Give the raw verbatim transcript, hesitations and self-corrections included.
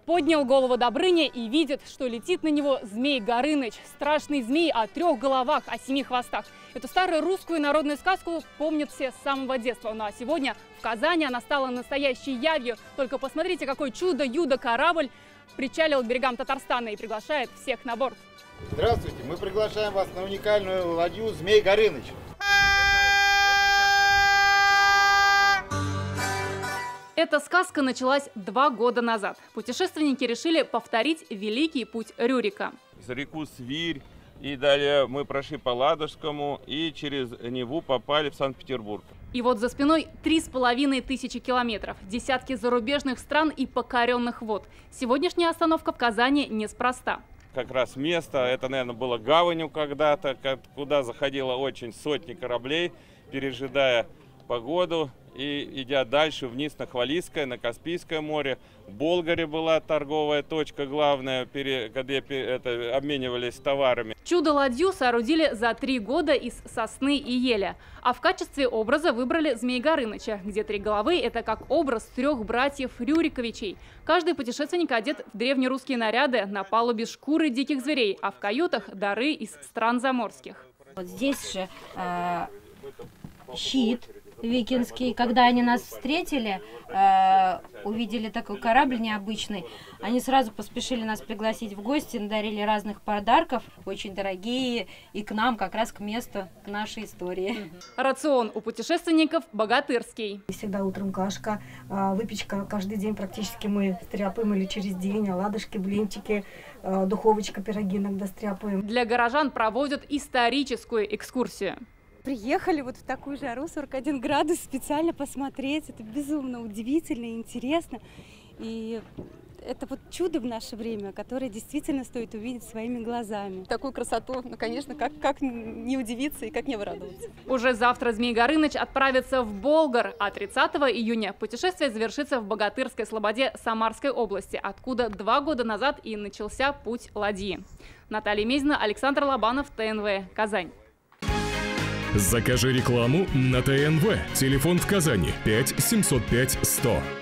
Поднял голову Добрыня и видит, что летит на него Змей Горыныч. Страшный змей о трех головах, о семи хвостах. Эту старую русскую народную сказку помнят все с самого детства. Ну а сегодня в Казани она стала настоящей явью. Только посмотрите, какой чудо-юдо корабль причалил к берегам Татарстана и приглашает всех на борт. Здравствуйте, мы приглашаем вас на уникальную ладью Змей Горыныч. Эта сказка началась два года назад. Путешественники решили повторить великий путь Рюрика. За реку Свирь, и далее мы прошли по Ладожскому и через Неву попали в Санкт-Петербург. И вот за спиной три с половиной тысячи километров, десятки зарубежных стран и покоренных вод. Сегодняшняя остановка в Казани неспроста. Как раз место, это, наверное, было гаванью когда-то, куда заходило очень сотни кораблей, пережидая погоду и идя дальше вниз на Хвалийское, на Каспийское море. В Болгаре была торговая точка главная, где это, обменивались товарами. Чудо-ладью соорудили за три года из сосны и еля. А в качестве образа выбрали Змей Горыныча, где три головы – это как образ трех братьев Рюриковичей. Каждый путешественник одет в древнерусские наряды, на палубе шкуры диких зверей, а в каютах – дары из стран заморских. Вот здесь же э, щит викинский. Когда они нас встретили, э, увидели такой корабль необычный, они сразу поспешили нас пригласить в гости, надарили разных подарков, очень дорогие, и к нам, как раз к месту, к нашей истории. Рацион у путешественников богатырский. Всегда утром кашка, выпечка каждый день практически мы стряпаем или через день, оладушки, блинчики, духовочка, пироги иногда стряпаем. Для горожан проводят историческую экскурсию. Приехали вот в такую жару, сорок один градус, специально посмотреть. Это безумно удивительно и интересно. И это вот чудо в наше время, которое действительно стоит увидеть своими глазами. Такую красоту, ну, конечно, как, как не удивиться и как не обрадоваться. Уже завтра Змей Горыныч отправится в Болгар, а тридцатого июня путешествие завершится в Богатырской слободе Самарской области, откуда два года назад и начался путь ладьи. Наталья Мезина, Александр Лобанов, ТНВ, Казань. Закажи рекламу на ТНВ. Телефон в Казани пять семьсот пять сто.